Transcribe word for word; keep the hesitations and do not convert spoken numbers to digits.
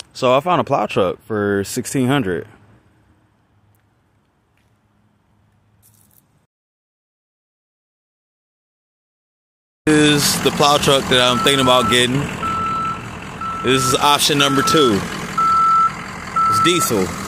So I found a plow truck for sixteen hundred dollars. This is the plow truck that I'm thinking about getting. This is option number two. It's diesel.